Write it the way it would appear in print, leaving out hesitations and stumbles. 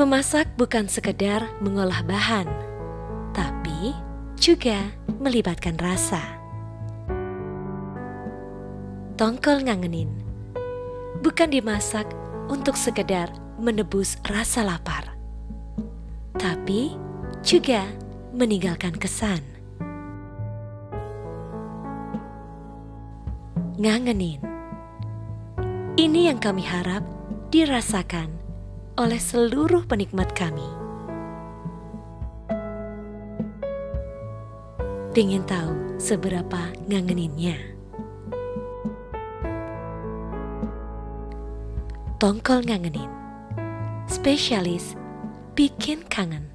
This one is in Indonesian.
Memasak bukan sekedar mengolah bahan, tapi juga melibatkan rasa. Tongkol ngangenin bukan dimasak untuk sekedar menebus rasa lapar, tapi juga meninggalkan kesan. Ngangenin, ini yang kami harap dirasakan oleh seluruh penikmat kami. Pengen tahu seberapa ngangeninnya? Tongkol ngangenin, spesialis bikin kangen.